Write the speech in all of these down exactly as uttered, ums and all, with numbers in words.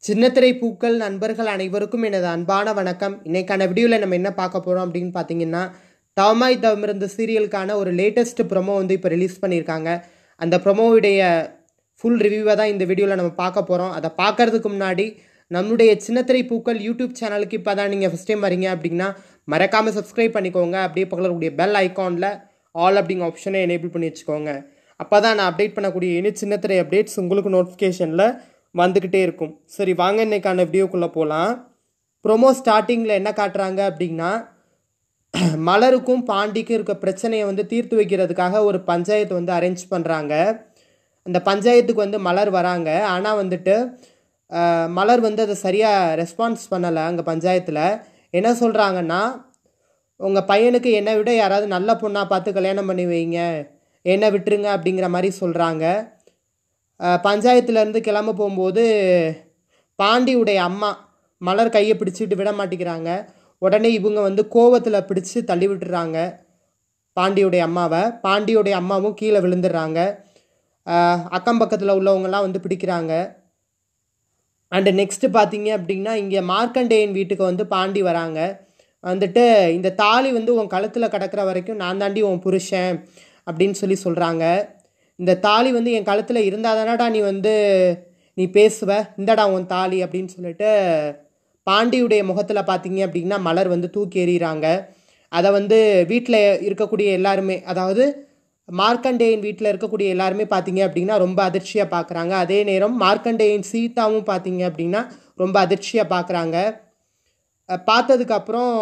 சின்னத்திரை பூக்கள் நண்பர்கள் அனைவருக்கும் எனது அன்பான வணக்கம். இன்னைக்கான வீடியோவில் நம்ம என்ன பார்க்க போகிறோம் அப்படின்னு பார்த்தீங்கன்னா, தவமாய் தவமிருந்த சீரியலுக்கான ஒரு லேட்டஸ்ட் ப்ரொமோ வந்து இப்போ ரிலீஸ் பண்ணியிருக்காங்க. அந்த ப்ரொமோவுடைய ஃபுல் ரிவ்யூவை தான் இந்த வீடியோவில் நம்ம பார்க்க போகிறோம். அதை பார்க்கறதுக்கு முன்னாடி நம்மளுடைய சின்னத்திரை பூக்கள் யூடியூப் சேனலுக்கு இப்போ தான் நீங்கள் ஃபஸ்ட் டைம் வரீங்க அப்படின்னா மறக்காமல் சப்ஸ்கிரைப் பண்ணிக்கோங்க. அப்படியே பக்கத்தில் இருக்கக்கூடிய பெல் ஐக்கானில் ஆல் அப்படிங்கிற ஆப்ஷனை எனேபிள் பண்ணி வச்சுக்கோங்க. அப்போ தான் நான் அப்டேட் பண்ணக்கூடிய எனி சின்னத்திரை அப்டேட்ஸ் உங்களுக்கு நோட்டிஃபிகேஷனில் வந்துக்கிட்டே இருக்கும். சரி, வாங்க இன்னைக்கான வீடியோக்குள்ளே போகலாம். ப்ரொமோ ஸ்டார்டிங்கில் என்ன காட்டுறாங்க அப்படின்னா, மலருக்கும் பாண்டிக்கும் இருக்க பிரச்சனையை வந்து தீர்த்து வைக்கிறதுக்காக ஒரு பஞ்சாயத்து வந்து அரேஞ்ச் பண்ணுறாங்க. அந்த பஞ்சாயத்துக்கு வந்து மலர் வராங்க. ஆனால் வந்துட்டு மலர் வந்து அதை சரியாக ரெஸ்பான்ஸ் பண்ணலை. அங்கே பஞ்சாயத்தில் என்ன சொல்கிறாங்கன்னா, உங்கள் பையனுக்கு என்னை விட யாராவது நல்ல பொண்ணாக பார்த்து கல்யாணம் பண்ணி வைங்க, என்னை விட்டுருங்க அப்படிங்கிற மாதிரி சொல்கிறாங்க. பஞ்சாயத்துலேருந்து கிளம்ப போகும்போது பாண்டியுடைய அம்மா மலர் கையை பிடிச்சிட்டு விட மாட்டேங்கிறாங்க. உடனே இவங்க வந்து கோவத்தில் பிடிச்சி தள்ளி விட்டுறாங்க பாண்டியுடைய அம்மாவை. பாண்டியுடைய அம்மாவும் கீழே விழுந்துடுறாங்க. அக்கம் பக்கத்தில் உள்ளவங்கெல்லாம் வந்து பிடிக்கிறாங்க. அண்டு நெக்ஸ்ட்டு பார்த்தீங்க அப்படின்னா, இங்கே மார்க்கண்டேயன் வீட்டுக்கு வந்து பாண்டி வராங்க. வந்துட்டு இந்த தாலி வந்து உன் கழுத்தில் கிடக்கிற வரைக்கும் நான் தாண்டி உன் புருஷன் அப்படின்னு சொல்லி சொல்கிறாங்க. இந்த தாலி வந்து என் கழுத்தில் இருந்தால் தானடா நீ வந்து நீ பேசுவ, இந்தடா உன் தாலி அப்படின்னு சொல்லிட்டு பாண்டியுடைய முகத்தில் பார்த்தீங்க அப்படின்னா மலர் வந்து தூக்கி எறிகிறாங்க. அதை வந்து வீட்டில் இருக்கக்கூடிய எல்லாருமே, அதாவது மார்க்கண்டேயன் வீட்டில் இருக்கக்கூடிய எல்லாருமே பார்த்தீங்க அப்படின்னா ரொம்ப அதிர்ச்சியாக பார்க்குறாங்க. அதே நேரம் மார்க்கண்டேயன் சீதாவும் பார்த்தீங்க அப்படின்னா ரொம்ப அதிர்ச்சியாக பார்க்குறாங்க. பார்த்ததுக்கப்புறம்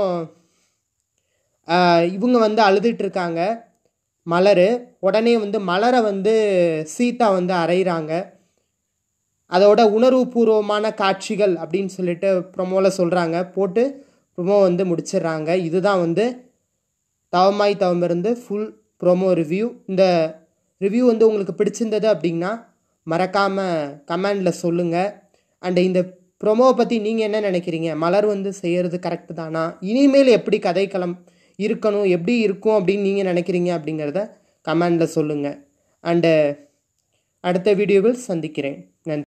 இவங்க வந்து அழுதுட்டு இருக்காங்க மலர். உடனே வந்து மலரை வந்து சீதா வந்து அறையிறாங்க. அதோட உணர்வுபூர்வமான காட்சிகள் அப்படின்னு சொல்லிட்டு ப்ரொமோவில் சொல்கிறாங்க. போட்டு ப்ரொமோ வந்து முடிச்சிடுறாங்க. இதுதான் வந்து தவமாய் தவமிருந்து ஃபுல் ப்ரொமோ ரிவ்யூ. இந்த ரிவ்யூ வந்து உங்களுக்கு பிடிச்சிருந்தது அப்படின்னா மறக்காமல் கமெண்டில் சொல்லுங்கள். அண்டு இந்த ப்ரொமோவை பற்றி நீங்கள் என்ன நினைக்கிறீங்க? மலர் வந்து செய்கிறது கரெக்டு தானா? இனிமேல் எப்படி கதைக்களம் இருக்கணும், எப்படி இருக்கும் அப்படின்னு நீங்கள் நினைக்கிறீங்க அப்படிங்கிறத கமெண்டில் சொல்லுங்கள். அண்டு அடுத்த வீடியோவில் சந்திக்கிறேன். நன்றி.